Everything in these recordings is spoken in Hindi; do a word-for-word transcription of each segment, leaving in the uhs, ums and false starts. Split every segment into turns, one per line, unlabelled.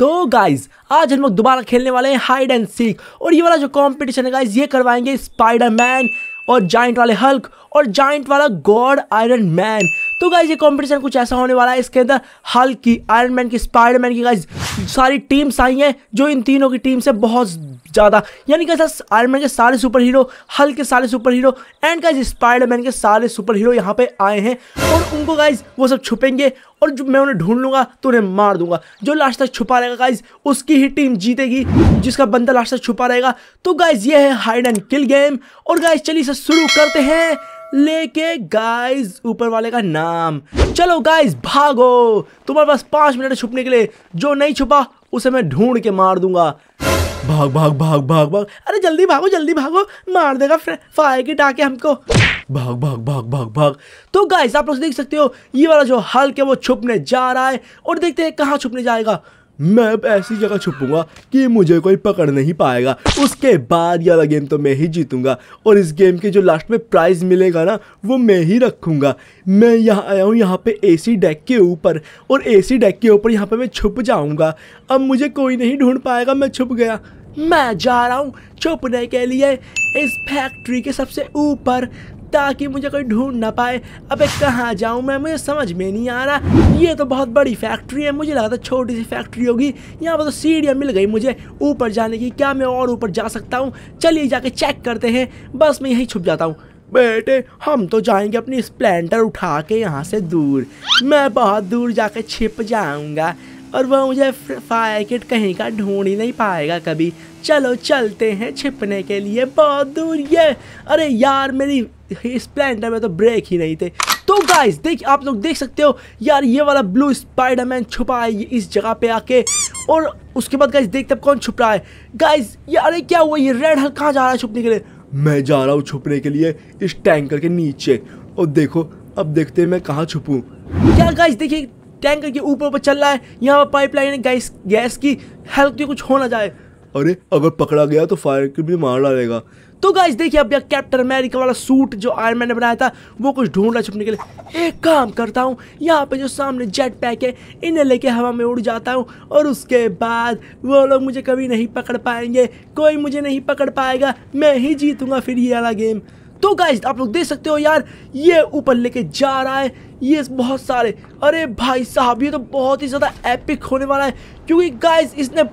तो गाइज आज हम लोग दोबारा खेलने वाले हैं हाइड एंड सीक। और ये वाला जो कंपटीशन है गाइज ये करवाएंगे स्पाइडरमैन और जाइंट वाले हल्क और जाइंट वाला गॉड आयरन मैन। तो गाइज ये कंपटीशन कुछ ऐसा होने वाला है, इसके अंदर हल्क की, आयरन मैन की, स्पाइडरमैन की गाइज सारी टीम्स आई हैं जो इन तीनों की टीम से बहुत ज़्यादा, यानी कि आयरन मैन के सारे सुपर हीरो, हल्क के सारे super hero and guys Spiderman के सारे सुपर हीरो यहाँ पे आए हैं। और उनको गाइज वो सब छुपेंगे और जो मैं उन्हें ढूंढ लूंगा तो उन्हें मार दूंगा। जो लास्ट तक छुपा रहेगा गाइज उसकी ही टीम जीतेगी, जिसका बंदा लास्ट तक छुपा रहेगा। तो गाइज ये है हाइड एंड किल गेम। और गाइज चलिए इसे शुरू करते हैं लेके गाइज ऊपर वाले का नाम। चलो गाइज भागो, तुम्हारे पास पांच मिनट छुपने के लिए, जो नहीं छुपा उसे मैं ढूंढ के मार दूंगा। भाग भाग भाग भाग भाग, अरे जल्दी भागो जल्दी भागो, मार देगा फायर की टाके हमको। भाग भाग भाग भाग भाग। तो गाइस आप लोग देख सकते हो ये वाला जो हल्क है वो छुपने जा रहा है और देखते हैं कहाँ छुपने जाएगा। मैं अब ऐसी जगह छुपूंगा कि मुझे कोई पकड़ नहीं पाएगा। उसके बाद ये वाला गेम तो मैं ही जीतूंगा और इस गेम के जो लास्ट में प्राइज मिलेगा ना वो मैं ही रखूंगा। मैं यहाँ आया हूँ यहाँ पे एसी डेक के ऊपर और एसी डेक के ऊपर यहाँ पे मैं छुप जाऊंगा। अब मुझे कोई नहीं ढूंढ पाएगा, मैं छुप गया। मैं जा रहा हूँ छुपने के लिए इस फैक्ट्री के सबसे ऊपर ताकि मुझे कोई ढूंढ ना पाए। अबे कहाँ जाऊँ मैं, मुझे समझ में नहीं आ रहा। ये तो बहुत बड़ी फैक्ट्री है, मुझे लगा था छोटी सी फैक्ट्री होगी। यहाँ पर तो सीढ़ियाँ मिल गई मुझे ऊपर जाने की। क्या मैं और ऊपर जा सकता हूँ? चलिए जाके चेक करते हैं। बस मैं यहीं छुप जाता हूँ। बेटे हम तो जाएंगे अपनी स्प्लेंडर उठा के यहाँ से दूर। मैं बहुत दूर जाके छिप जाऊँगा और वो मुझे फायर किट कहीं का ढूंढ ही नहीं पाएगा कभी। चलो चलते हैं छिपने के लिए बहुत दूर। ये अरे यार मेरी स्प्लेंडर में तो ब्रेक ही नहीं थे। तो गाइस देख, आप लोग देख सकते हो यार ये वाला ब्लू स्पाइडरमैन छुपा है इस जगह पे आके। और उसके बाद गाइस देखते अब कौन छुप रहा है। गाइस ये अरे क्या हुआ, ये रेड हल्क कहाँ जा रहा है छुपने के लिए? मैं जा रहा हूँ छुपने के लिए इस टैंकर के नीचे। और देखो अब देखते हैं मैं कहाँ छुपूँ। क्या गाइस देखिए टैंकर के ऊपर ऊपर चल रहा है, यहाँ पर पाइपलाइन है गैस गैस की। हेल्प की कुछ हो ना जाए। अरे अगर पकड़ा गया तो फायर किट भी मार डालेगा। तो गाइस देखिए अब यार कैप्टन अमेरिका वाला सूट जो आयरन मैन ने बनाया था वो कुछ ढूंढ रहा है छुपने के लिए। एक काम करता हूँ, यहाँ पे जो सामने जेट पैक है इन्हें लेके हवा में उड़ जाता हूँ और उसके बाद वो लोग मुझे कभी नहीं पकड़ पाएंगे। कोई मुझे नहीं पकड़ पाएगा, मैं ही जीतूंगा फिर ये वाला गेम। तो गाइस आप लोग देख सकते हो यार ये ऊपर लेके जा रहा है ये बहुत सारे। अरे भाई साहब ये तो बहुत ही ज़्यादा एपिक होने वाला है, क्योंकि गाइस इसने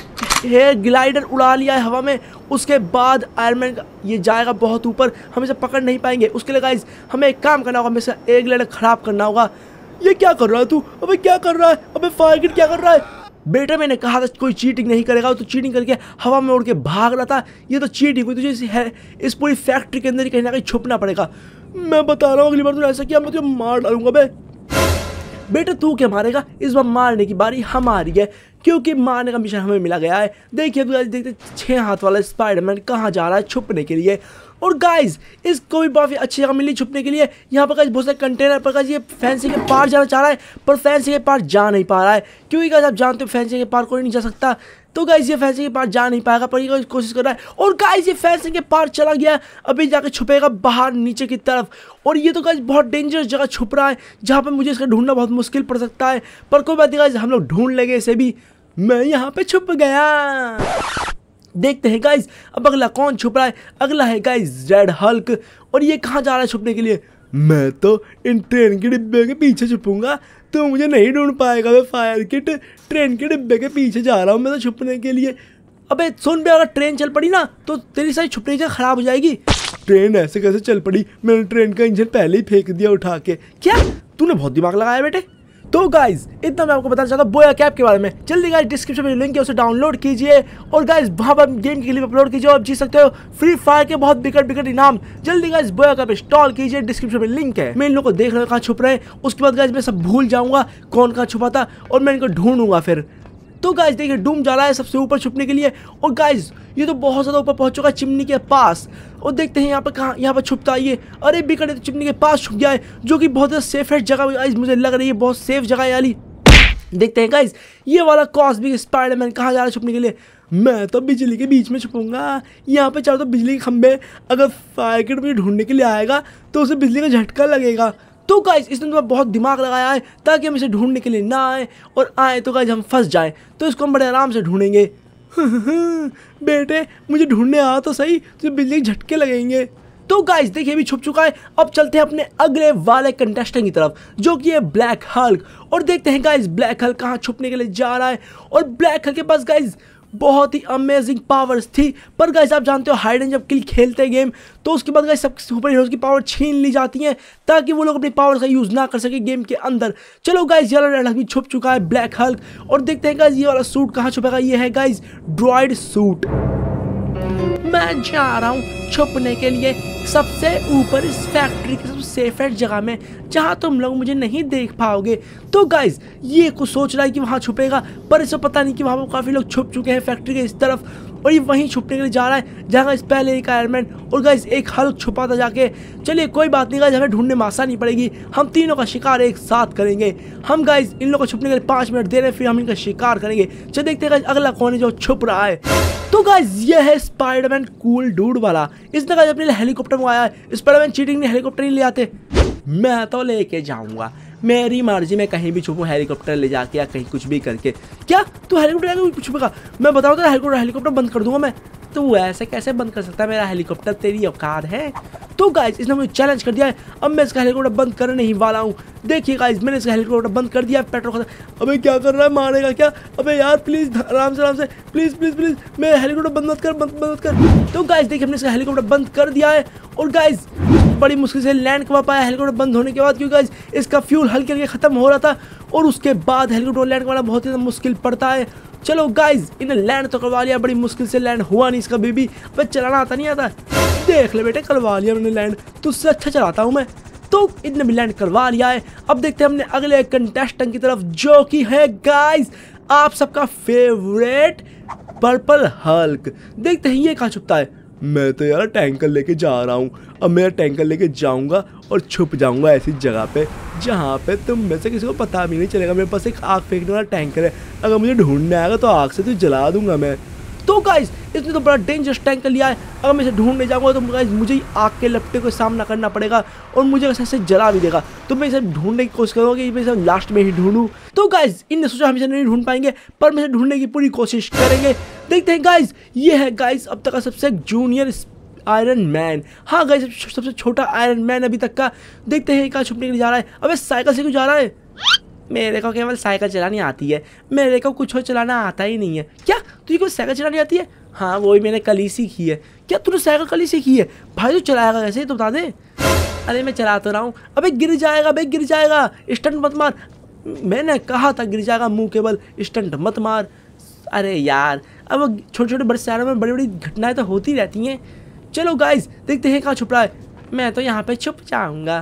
हेयर ग्लाइडर उड़ा लिया है हवा में। उसके बाद आयरन मैन ये जाएगा बहुत ऊपर, हम इसे पकड़ नहीं पाएंगे। उसके लिए गाइस हमें एक काम करना होगा, हमें इसका एयर ग्लाइडर खराब करना होगा। ये क्या कर रहा है तू? अबे क्या कर रहा है? अबे फायर किट क्या कर रहा है? बेटा मैंने कहा था कोई चीटिंग नहीं करेगा, तो चीटिंग करके हवा में उड़ के भाग रहा था। ये तो चीटिंग हुई, तुझे इस, इस पूरी फैक्ट्री के अंदर ही कहीं ना कहीं छुपना पड़ेगा। मैं बता रहा हूँ अगली बार तूने ऐसा किया मैं तुझे मार डालूंगा। बे बेटा तू क्या मारेगा? इस बार मारने की बारी हमारी है, क्योंकि मारने का मिशन हमें मिला गया है। देखिए देखते छः हाथ वाला स्पाइडरमैन कहाँ जा रहा है छुपने के लिए। और गाइज इसको भी काफ़ी अच्छी जगह मिली छुपने के लिए। यहाँ पर गाइज बहुत सारे कंटेनर पर गाइज ये फैंसी के पार जाना चाह रहा है, पर फैंसी के पार जा नहीं पा रहा है, क्योंकि गाइज आप जानते हो फैंसी के पार कोई नहीं जा सकता। तो गाइज ये फैंसी के पार जा नहीं पाएगा, पर ये कोशिश कर रहा है। और गाइज ये फैंसी के पार चला गया, अभी जाके छुपेगा बाहर नीचे की तरफ। और ये तो गाइज बहुत डेंजरस जगह छुप रहा है जहाँ पर मुझे इसका ढूंढना बहुत मुश्किल पड़ सकता है, पर कोई बात नहीं गाइज हम लोग ढूंढ लेंगे इसे भी। मैं यहाँ पे छुप गया। देखते हैं गाइज अब अगला कौन छुप रहा है। अगला है गाइज रेड हल्क। और ये कहाँ जा रहा है छुपने के लिए? मैं तो इन ट्रेन के डिब्बे के पीछे छुपूंगा, तो मुझे नहीं ढूंढ पाएगा। मैं फायर किट ट्रेन के डिब्बे के पीछे जा रहा हूँ मैं तो छुपने के लिए। अबे सुन बे, अगर ट्रेन चल पड़ी ना तो तेरी सारी छुपने की जगह खराब हो जाएगी। ट्रेन ऐसे कैसे चल पड़ी? मैंने ट्रेन का इंजन पहले ही फेंक दिया उठा के। क्या तूने बहुत दिमाग लगाया बेटे। तो गाइज इतना मैं आपको बताना चाहता हूँ बोया कैप के बारे में। जल्दी गाइज डिस्क्रिप्शन में लिंक है उसे डाउनलोड कीजिए और गाइज वहाँ पर गेम के लिए अपलोड कीजिए और जीत सकते हो फ्री फायर के बहुत बिकट बिकट इनाम। जल्दी गाइज बोया कैप इंस्टॉल कीजिए, डिस्क्रिप्शन में लिंक है। मैं इन लोगों को देख रहा हूँ कहाँ छुप रहे हैं। उसके बाद गाइज मैं सब भूल जाऊँगा कौन कहाँ छुपा था और मैं इनको ढूंढूंगा फिर। तो गाइज देखिए डूम जा रहा है सबसे ऊपर छुपने के लिए। और गाइज ये तो बहुत ज़्यादा ऊपर पहुंच चुका है चिमनी के पास। और देखते हैं यहाँ पर कहाँ यहाँ पर छुपता है ये। अरे बिकट तो चिमनी के पास छुप गया है, जो कि बहुत ज़्यादा सेफेस्ट जगह गाइज मुझे लग रही है, बहुत सेफ जगह है वाली। देखते हैं गाइज ये वाला कॉस्मिक स्पाइडरमैन कहाँ जा रहा है छुपने के लिए। मैं तो बिजली के बीच में छुपूंगा। यहाँ पे चारों तो बिजली के खंभे, अगर फायर किट मुझे ढूंढने के लिए आएगा तो उसे बिजली का झटका लगेगा। तो गाइस इसने तो बहुत दिमाग लगाया है ताकि हम इसे ढूंढने के लिए ना आए, और आए तो गाइस हम फंस जाएं। तो इसको हम बड़े आराम से ढूंढेंगे। बेटे मुझे ढूंढने आ तो सही, तुझे बिजली के झटके लगेंगे। तो गाइस देखिए अभी छुप चुका है। अब चलते हैं अपने अगले वाले कंटेस्टेंट की तरफ जो कि है ब्लैक हल्क, और देखते हैं गाइस ब्लैक हल्क कहाँ छुपने के लिए जा रहा है। और ब्लैक हल्क के पास गाइस बहुत ही अमेजिंग पावर्स थी, पर गाइस आप जानते हो हाइड एंड जब किल खेलते हैं गेम तो उसके बाद गाइस सब सुपर हीरोज की पावर छीन ली जाती हैं ताकि वो लोग अपनी पावर का यूज ना कर सके गेम के अंदर। चलो गाइस ये वाला भी छुप चुका है ब्लैक हल्क, और देखते हैं गाइस ये वाला सूट कहाँ छुपेगा। ये है गाइस ड्रॉइड सूट। मैं जा रहा हूँ छुपने के लिए सबसे ऊपर इस फैक्ट्री की सबसे सेफेस्ट जगह में जहाँ तुम लोग मुझे नहीं देख पाओगे। तो गाइस ये कुछ सोच रहा है कि वहाँ छुपेगा, पर इसे पता नहीं कि वहाँ पर काफ़ी लोग छुप चुके हैं फैक्ट्री के इस तरफ, और ये वहीं छुपने के लिए जा रहा है जहाँ गाइस पहले एक आयरन मैन और गाइस एक हल्क छुपा था जाके। चलिए कोई बात नहीं गाइस, हमें ढूंढने में आसानी पड़ेगी। हम तीनों का शिकार एक साथ करेंगे। हम गाइस इन लोगों को छुपने के लिए पाँच मिनट दे रहे हैं, फिर हम इनका शिकार करेंगे। चलिए देखते हैं गाइस अगला कौन है जो छुप रहा है। तो गाइस ये है स्पाइडरमैन कूल डूड वाला। इसने गाइस अपने लिए हेलीकॉप्टर मंगाया है। स्पाइडरमैन चीटिंग नहीं, हेलीकॉप्टर नहीं ले आते। मैं तो लेके जाऊंगा, मेरी मर्जी में कहीं भी छुपूं, हेलीकॉप्टर ले जाके या कहीं कुछ भी करके। क्या तू हेलीकॉप्टर छुपेगा? मैं बताऊँ तो हेलीकॉप्टर हेलीकॉप्टर बंद कर दूंगा मैं। तो ऐसे कैसे बंद कर सकता है मेरा हेलीकॉप्टर? तेरी औकात है? तो गाइस इसने मुझे चैलेंज कर दिया है, अब मैं इसका हेलीकॉप्टर बंद करने ही वाला हूँ। देखिए गाइस मैंने इसका हेलीकॉप्टर बंद कर दिया, पेट्रोल खत्म। अबे क्या कर रहा है, मारेगा क्या? अबे यार प्लीज आराम से आराम से, प्लीज प्लीज प्लीज मेरा हेलीकॉप्टर बंद मत कर, बंद मत कर। तो गाइस देखिए हमने इसका हेलीकॉप्टर बंद कर दिया है, और गाइस बड़ी मुश्किल से लैंड करवा पाया हेलीकॉप्टर बंद होने के बाद, क्योंकि गाइस इसका फ्यूल हल्के हल्के खत्म हो रहा था, और उसके बाद हेलीकॉप्टर लैंड करवाना बहुत ही मुश्किल पड़ता है। चलो गाइस इन्हें लैंड तो करवा लिया, बड़ी मुश्किल से लैंड हुआ नहीं इसका बेबी। अब चलाना आता नहीं आता, देख ले बेटे करवा लिया मैंने लैंड, तुझसे अच्छा चलाता हूँ मैं। तो इतने भी लैंड करवा लिया है। अब देखते हैं हमने अगले कंटेस्टेंट की तरफ जो कि है गाइस आप सबका फेवरेट पर्पल हल्क। देखते हैं ये कहाँ छुपता है। मैं तो यार टैंकर लेके जा रहा हूँ, अब मैं टैंकर लेके जाऊंगा और छुप जाऊंगा ऐसी जगह पे जहाँ पे तुम में से किसी को पता भी नहीं चलेगा। मेरे पास एक आग फेंकने वाला टैंकर है, अगर मुझे ढूंढने आएगा तो आग से तो जला दूंगा मैं। तो गाइस इसने तो बड़ा डेंजरस टैंकर लिया है, अगर मैं इसे ढूंढने जाऊंगा तो गाइस मुझे ही आग के लपटे को सामना करना पड़ेगा, और मुझे ऐसे जला भी देगा। तो मैं इसे ढूंढने की कोशिश करूँगा कि मैं इसे लास्ट में ही ढूंढूं। तो गाइस इनने सोचा हम इसे नहीं ढूंढ पाएंगे, पर मैं इसे ढूंढने की पूरी कोशिश करेंगे। देखते हैं गाइस ये है गाइस अब तक का सबसे जूनियर आयरन मैन। हाँ गाइस सबसे छोटा आयरन मैन अभी तक का। देखते हैं कहाँ छुपने के लिए जा रहा है। अबे साइकिल से क्यों जा रहा है? मेरे को केवल साइकिल चलानी आती है, मेरे को कुछ और चलाना आता ही नहीं है। क्या तुझे कोई साइकिल चलानी आती है? हाँ वो ही मैंने कल ही सीखी है। क्या तूने साइकिल कल ही सीखी है? भाई तू चलाएगा कैसे तो बता दे। अरे मैं चला तो रहा हूँ। अबे गिर जाएगा, अबे गिर जाएगा, स्टंट मत मार। मैंने कहा था गिर जाएगा, मुँह केवल स्टंट मत मार। अरे यार अब छोटे छोटे बड़े शहरों में बड़ी बड़ी घटनाएं तो होती रहती हैं। चलो गाइस देखते हैं कहाँ छुप रहा है। मैं तो यहाँ पे छुप जाऊंगा।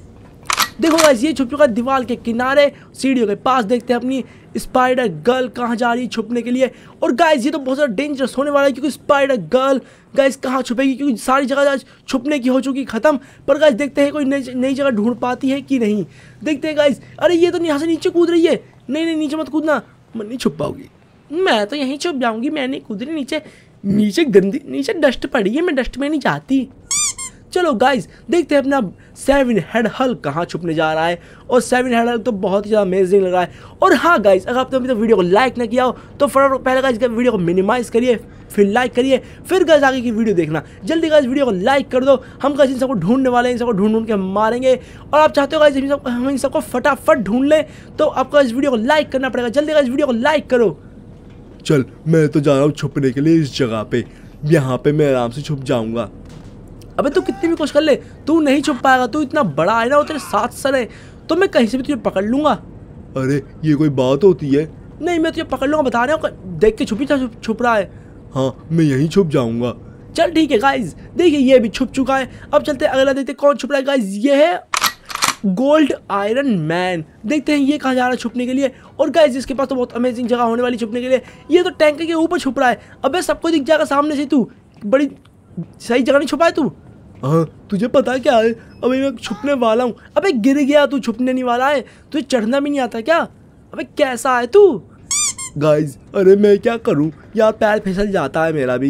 देखो गाइस ये छुप चुका है दीवार के किनारे सीढ़ियों के पास। देखते हैं अपनी स्पाइडर गर्ल कहाँ जा रही है छुपने के लिए। और गाइस ये तो बहुत ज़्यादा डेंजरस होने वाला है, क्योंकि स्पाइडर गर्ल गाइस कहाँ छुपेगी, क्योंकि सारी जगह आज छुपने की हो चुकी खत्म। पर गाइस देखते हैं कोई नई जगह ढूंढ पाती है कि नहीं। देखते हैं गाइस। अरे ये तो यहाँ से नीचे कूद रही है। नहीं नहीं नीचे मत कूदना, मैं नहीं छुप पाऊंगी। मैं तो यहीं छुप जाऊंगी, मैं नहीं कूद रही नीचे। नीचे गंदी नीचे डस्ट पड़ी है, मैं डस्ट में नहीं जाती। चलो गाइस देखते हैं अपना सेवन हेड हल्क कहाँ छुपने जा रहा है। और सेवन हेड हल्क तो बहुत ही ज़्यादा अमेजिंग लग रहा है। और हाँ गाइस अगर आपने अभी तक वीडियो को लाइक ना किया हो तो फटाफट पहले गाइस वीडियो को मिनिमाइज करिए, फिर लाइक करिए, फिर गाइस आगे की वीडियो देखना। जल्दी गाइस वीडियो को लाइक कर दो। हम गाइस इन सबको ढूंढने वाले हैं, इन सबको ढूंढ ढूंढ के मारेंगे। और आप चाहते हो गाइस इन सब हम इन सबको फटाफट ढूंढ लें तो आपको इस वीडियो को लाइक करना पड़ेगा। जल्दी गाइस वीडियो को लाइक करो।
चल मैं तो जा रहा हूँ छुपने के लिए इस जगह पे, यहाँ पे मैं आराम से छुप जाऊंगा।
अबे तू कितनी भी कोशिश कर ले तू नहीं छुप पाएगा। तू इतना बड़ा है ना, वो तेरे साथ सर है, तो मैं कहीं से भी तुझे पकड़ लूंगा।
अरे ये कोई बात होती है?
नहीं मैं तुझे पकड़ लूंगा, बता रहा हूँ। देख के छुपी छुप, छुप रहा है।
हाँ मैं यहीं छुप जाऊंगा।
चल ठीक है गाइज, देखिए ये भी छुप चुका है। अब चलते हैं अगला, देखते कौन छुप रहा है गाइज। ये है गोल्ड आयरन मैन। देखते हैं ये कहाँ जा रहा है छुपने के लिए। और गाइज इसके पास तो बहुत अमेजिंग जगह होने वाली छुपने के लिए। ये तो टैंकर के ऊपर छुप रहा है। अबे सबको दिख जाएगा सामने से, तू बड़ी सही जगह नहीं छुपा है तू।
हाँ तुझे पता क्या है, अभी मैं छुपने वाला हूँ।
अबे गिर गया, तू छुपने नहीं वाला है, तुझे चढ़ना भी नहीं आता क्या? अबे कैसा है तू?
गाइज अरे मैं क्या करूँ यार, पैर फिसल जाता है मेरा भी।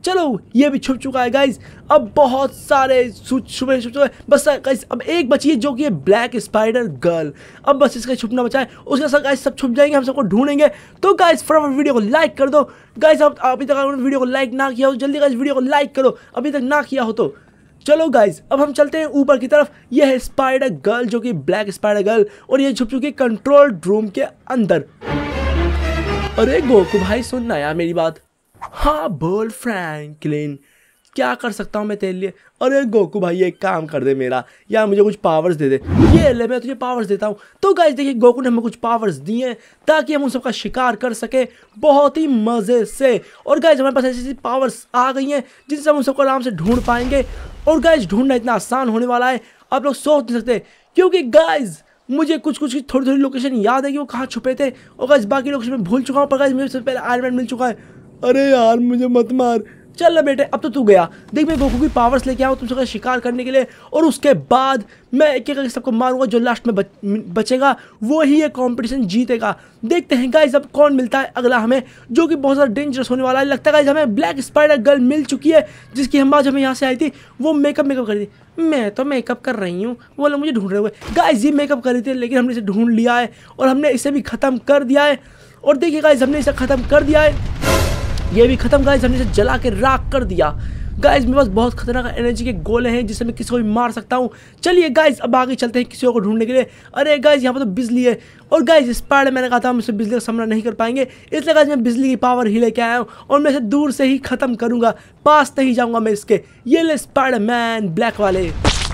चलो ये भी छुप चुका है गाइज। अब बहुत सारे छुपे छुप चुके बस गाइज, अब एक बची है जो कि है ब्लैक स्पाइडर गर्ल। अब बस इसका छुपना बचा है, उसके साथ गाइज सब छुप जाएंगे, हम सबको ढूंढेंगे। तो गाइज फटाफट वीडियो को लाइक कर दो गाइज। अब अभी तक अगर वीडियो को लाइक ना किया हो तो जल्दी गाइज वीडियो को लाइक करो, अभी तक ना किया हो तो। चलो गाइज अब हम चलते हैं ऊपर की तरफ। ये है स्पाइडर गर्ल जो कि ब्लैक स्पाइडर गर्ल, और ये छुप चुकी है कंट्रोल रूम के अंदर। अरे गोकू भाई सुनना यार मेरी बात। हाँ बोल फ्रैंकलिन, क्या कर सकता हूँ मैं तेरे लिए? अरे गोकू भाई एक काम कर दे मेरा, यार मुझे कुछ पावर्स दे दे। ये ले मैं तुझे पावर्स देता हूँ। तो गाइस देखिए गोकू ने हमें कुछ पावर्स दिए हैं ताकि हम उन सबका शिकार कर सके बहुत ही मज़े से। और गाइस हमारे पास ऐसी ऐसी पावर्स आ गई हैं जिनसे हम उन सबको आराम से ढूंढ पाएंगे। और गाइस ढूंढना इतना आसान होने वाला है आप लोग सोच नहीं सकते, क्योंकि गाइस मुझे कुछ कुछ थोड़ी थोड़ी लोकेशन याद है कि वो कहाँ छुपे थे, और गाइस बाकी लोकेशन में भूल चुका हूँ। पर गाइस मुझे सबसे पहले आयरन मैन मिल चुका है। अरे यार मुझे मत मार। चल ना बेटे अब तो तू गया। देख मैं गोकू की पावर्स लेके आऊँ तुम सबका शिकार करने के लिए, और उसके बाद मैं एक एक सबको मारूंगा। जो लास्ट में बच, बचेगा वो ही ये कंपटीशन जीतेगा। देखते हैं गाइस अब कौन मिलता है अगला हमें, जो कि बहुत ज़्यादा डेंजरस होने वाला है। लगता है गाइस हमें ब्लैक स्पाइडर गर्ल मिल चुकी है, जिसकी हम आज हमें यहाँ से आई थी। वो मेकअप मेकअप कर रही थी। मैं तो मेकअप कर रही हूँ, वो लोग मुझे ढूंढ रहे हुए। गाइस ये मेकअप कर रही थी, लेकिन हमने इसे ढूंढ लिया है और हमने इसे भी ख़त्म कर दिया है। और देखिए गाइस हमने इसे ख़त्म कर दिया है, ये भी खत्म गाइस, हमने इसे जला के राख कर दिया। गाइस मेरे पास बहुत खतरनाक एनर्जी के गोले हैं जिससे मैं किसी को भी मार सकता हूँ। चलिए गाइस अब आगे चलते हैं किसी को ढूंढने के लिए। अरे गाइस यहाँ पर तो बिजली है, और गाइस स्पाइडर मैंने कहा था हम इसे बिजली का सामना नहीं कर पाएंगे, इसलिए गाइस मैं बिजली की पावर ही लेके आया हूँ और मैं इसे दूर से ही खत्म करूँगा, पास नहीं जाऊँगा मैं इसके। ये ले स्पाइडर मैन ब्लैक वाले।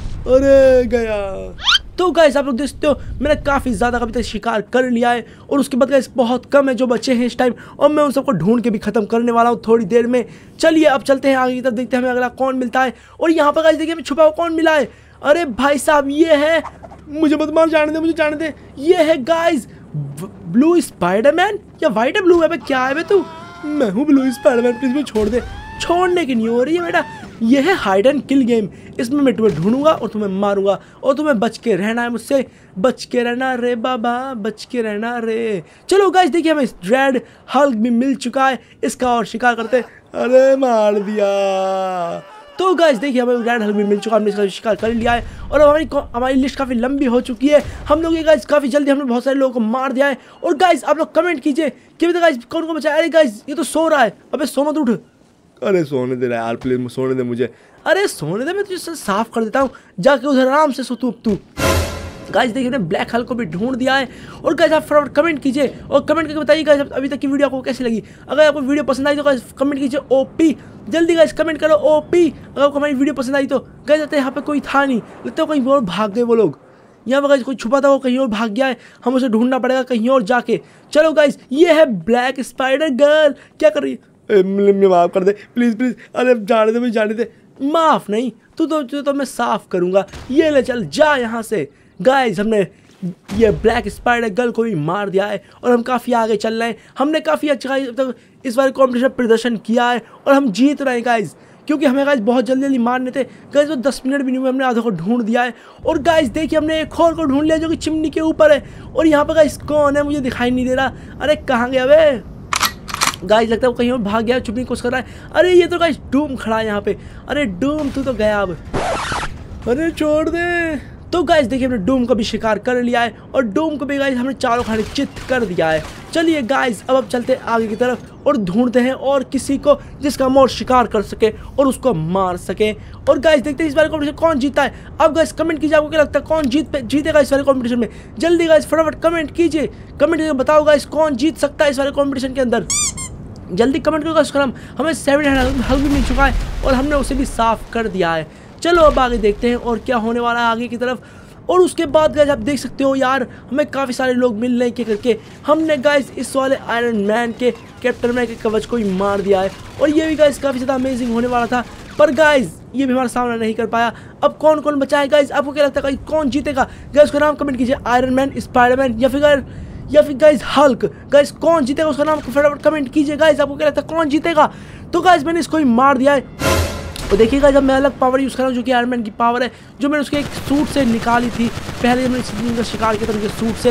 अरे गया। तो गाइस आप लोग देख सकते हो मैंने काफ़ी ज़्यादा अभी तक शिकार कर लिया है, और उसके बाद गाइस बहुत कम है जो बचे हैं इस टाइम, और मैं उन सबको ढूंढ के भी ख़त्म करने वाला हूँ थोड़ी देर में। चलिए अब चलते हैं आगे की तरफ, देखते हैं हमें अगला कौन मिलता है। और यहाँ पर गाइस देखिए हमें छुपा हुआ कौन मिला है। अरे भाई साहब ये है, मुझे मत मार, जाने दे मुझे जाने दे। ये है गाइस ब्लू स्पाइडरमैन, या वाइट है ब्लू है, क्या है बे तू? मैं हूँ ब्लू स्पाइडरमैन, प्लीज़ मुझे छोड़ दे। छोड़ने की नहीं हो रही है बेटा, ये है हाइड एंड किल गेम। इसमें मैं तुम्हें ढूंढूंगा और तुम्हें मारूंगा, और तुम्हें बच के रहना है मुझसे। बच के रहना रे बाबा, बच के रहना रे। चलो गाइस देखिए हमें रेड हल्क भी मिल चुका है, इसका और शिकार करते। अरे मार दिया। तो गाइस देखिए हमें रेड हल्क भी मिल चुका है, हमने इसका शिकार कर लिया है। और अब हमारी हमारी लिस्ट काफ़ी लंबी हो चुकी है। हम लोग ये गाइस काफ़ी जल्दी हमने बहुत सारे लोगों को मार दिया है। और गाइस आप लोग कमेंट कीजिए कि गाइस कौन को बचाया। अरे गाइस ये तो सो रहा है, अबे सो मत उठ।
अरे सोने दे यार प्लीज, सोने दे मुझे।
अरे सोने दे, मैं तुझे साफ कर देता हूँ, जाके उधर आराम से सो तू अब तू। गाइस देखिए हमने ब्लैक हल्क को भी ढूंढ दिया है। और गाइस आप फटाफट कमेंट कीजिए और कमेंट करके बताइए गाइस अभी तक की वीडियो आपको कैसी लगी। अगर आपको वीडियो पसंद आई तो गाइस कमेंट कीजिए ओपी, जल्दी गाइस कमेंट करो ओपी। अगर आपको हमारी वीडियो पसंद आई तो गाइस लगता है यहाँ पे कोई था नहीं, लगता है कहीं और भाग गए वो लोग। यहाँ पर गाइस कोई छुपा था वो कहीं और भाग गया है, हम उसे ढूंढना पड़ेगा कहीं और जाके। चलो गाइस ये है ब्लैक स्पाइडर गर्ल, क्या कर रही है?
माफ कर दे प्लीज प्लीज। अरे जाने दे मुझे, जाने दे।
माफ नहीं, तू तो तू तो मैं साफ करूंगा। ये ले चल जा यहाँ से। गाइस हमने ये ब्लैक स्पाइडर गर्ल को भी मार दिया है और हम काफ़ी आगे चल रहे हैं। हमने काफ़ी अच्छा तक इस बार कॉम्पिटिशन प्रदर्शन किया है और हम जीत रहे हैं गाइस, क्योंकि हमें गाइस बहुत जल्दी जल्दी मारने थे। गाइस वो दस मिनट भी नहीं हुए हमने आधे को ढूंढ दिया है। और गाइस देखिए हमने एक और को ढूंढ लिया जो कि चिमनी के ऊपर है। और यहाँ पर गाइस कौन है मुझे दिखाई नहीं दे रहा। अरे कहाँ गया वे? गाइस लगता है वो कहीं और भाग गया, छुपने की कोशिश कर रहा है। अरे ये तो गाइस डूम खड़ा है यहाँ पे। अरे डूम तू तो गया अब।
अरे छोड़ दे।
तो गाइस देखिए हमने डूम को भी शिकार कर लिया है और डूम को भी गाइस हमने चारों खाने चित कर दिया है। चलिए गाइस अब अब चलते हैं आगे की तरफ और ढूंढते हैं और किसी को जिसका हम और शिकार कर सके और उसको मार सके। और गाइस देखते हैं इस बार कॉम्पिटिशन कौन जीता है। अब गाइस कमेंट कीजिए आपको क्या लगता है कौन जीत जीतेगा इस वाले कॉम्पिटिशन में। जल्दी गाइस फटाफट कमेंट कीजिए, कमेंट करके बताओ गाइस कौन जीत सकता है इस वाले कॉम्पिटिशन के अंदर। जल्दी कमेंट करो गाइस। हमें सेवन हल्क भी मिल चुका है और हमने उसे भी साफ कर दिया है। चलो अब आगे देखते हैं और क्या होने वाला है आगे की तरफ। और उसके बाद गाइस आप देख सकते हो यार हमें काफ़ी सारे लोग मिल रहे हैं के करके। हमने गाइस इस वाले आयरन मैन के कैप्टन मैन के कवच को ही मार दिया है और ये भी गाइस काफ़ी ज़्यादा अमेजिंग होने वाला था, पर गाइस ये भी हमारा सामना नहीं कर पाया। अब कौन कौन बचा है गाइस, आपको क्या लगता है गाइस कौन जीतेगा? गाइस उसका नाम कमेंट कीजिए, आयरन मैन, स्पाइडरमैन या फिर या फिर गाइस हल्क। गाइस कौन जीतेगा उसका नाम फटाफट कमेंट कीजिए गाइस, आपको क्या लगता है कौन जीतेगा? तो गाइस मैंने इसको ही मार दिया है। तो देखिएगा जब मैं अलग पावर यूज़ कर रहा हूँ जो कि आयरन मैन की पावर है, जो मैंने उसके एक सूट से निकाली थी पहले, मैंने इसका शिकार किया था उनके सूट से।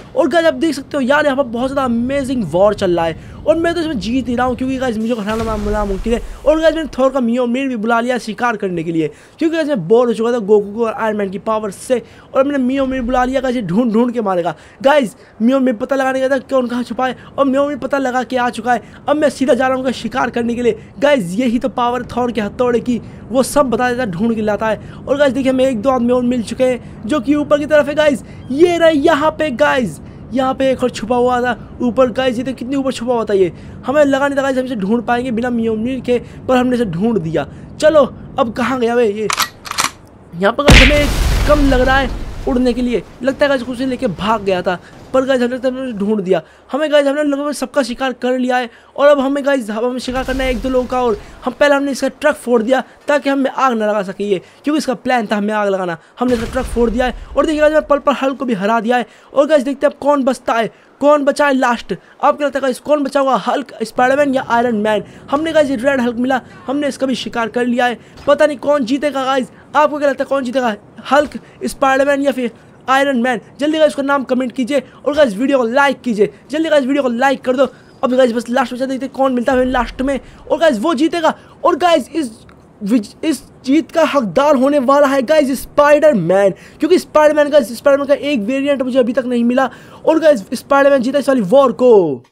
और गाइस आप देख सकते हो यार यहाँ पर बहुत ज़्यादा अमेजिंग वॉर चल रहा है और मैं तो इसमें जीत ही रहा हूँ क्योंकि गाइस मुझे हराना नामुमकिन है। और गाइस मैंने थोर का मियोमिर भी बुला लिया शिकार करने के लिए क्योंकि गाइस मैं बोर हो चुका था गोकू को और आयरन मैन की पावर से, और मैंने मियोमिर बुला लिया गाइस ढूंढ ढूंढ के मारेगा। गाइस मियोमिर पता लगाने गया था कौन कहाँ छुपा है और मियोमिर पता लगा के आ चुका है। अब मैं सीधा जा रहा हूँ शिकार करने के लिए। गाइस यही तो पावर थोर के हथौड़े की, वो सब बता देता है, ढूंढ के लाता है। और गाइस देखिए हमें एक दो आदमी और मिल चुके हैं जो कि ऊपर की तरफ है। गाइस ये रहा यहाँ पे, गाइस यहाँ पे एक और छुपा हुआ था ऊपर। गाइस ये तो कितनी ऊपर छुपा हुआ था, ये हमें लगा नहीं था गाइस हम इसे ढूंढ पाएंगे बिना मियोमिर के, पर हमने इसे ढूंढ दिया। चलो अब कहाँ गया वे ये, यहाँ पर गाइस हमें कम लग रहा है उड़ने के लिए, लगता है गाइस कुछ लेके भाग गया था, पर गाइस हमने हमने ढूंढ दिया। हमें गाइस हमने लगभग सबका शिकार कर लिया है और अब हमें गाइस हमें शिकार करना है एक दो लोगों का। और हम पहले हमने इसका ट्रक फोड़ दिया ताकि हमें आग न लगा सके, ये क्योंकि इसका प्लान था हमें आग लगाना। हमने इसका ट्रक फोड़ दिया है और देखिए गाइस पल पर हल्क को भी हरा दिया है। और गाइस देखते हैं अब कौन बचता है, कौन बचा है लास्ट। आपको लगता है गाइस कौन बचा होगा, हल्क, स्पाइडरमैन या आयरन मैन? हमने गाइस रेड हल्क मिला, हमने इसका भी शिकार कर लिया है। पता नहीं कौन जीतेगा गाइस, आपको क्या लगता है कौन जीतेगा, हल्क, स्पाइडरमैन या फिर आयरन मैन? जल्दी गाइस उसका नाम कमेंट कीजिए और गाइस वीडियो को लाइक कीजिए, जल्दी गाइस वीडियो को लाइक कर दो। अब गाइस बस लास्ट में देखते हैं कौन मिलता है लास्ट में, और गाइस वो जीतेगा। और गाइस इस इस जीत का हकदार होने वाला है गाइस स्पाइडरमैन, क्योंकि स्पाइडरमैन का स्पाइडरमैन का एक वेरिएंट मुझे अभी तक नहीं मिला और गाइस स्पाइडरमैन जीता इस वाली वॉर को।